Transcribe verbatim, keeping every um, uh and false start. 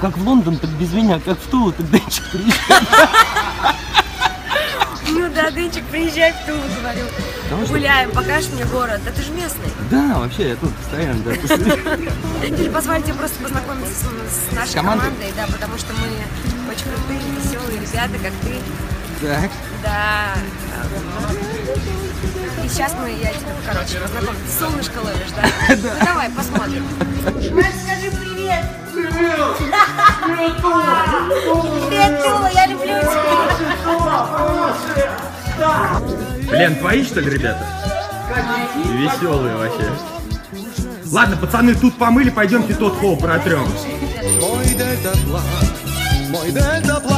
как в Лондон, так без меня, как в Тулу, так Денчик приезжает. Ну да, Денчик, приезжай в Тулу, говорю. Гуляем, покажешь мне город. Да ты же местный. Да, вообще, я тут постоянно, да. Или позвали тебя просто познакомиться с, с нашей Командой? командой, да, потому что мы очень крутые, веселые ребята, как ты. Так. Да. И сейчас мы, я тебя, короче, познакомлю. Ты солнышко ловишь, да? Да. Ну давай, посмотрим. Макс, скажи привет. Привет. Привет, Тула. Привет, Тула, я люблю тебя. Блин, твои что ли, ребята? Веселые вообще. Ладно, пацаны, тут помыли, пойдемте тот холл протрем. Мой дельтаплан, мой дельтаплан.